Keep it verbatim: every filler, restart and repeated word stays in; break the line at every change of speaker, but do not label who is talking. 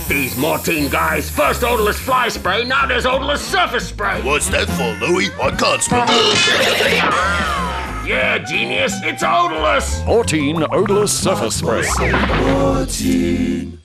These Mortine guys, first Odourless fly spray, now there's Odourless surface spray.
What's that for, Louie? I can't smell it.
Yeah, genius, it's Odourless.
Mortine Odourless Surface Spray.
Mortine.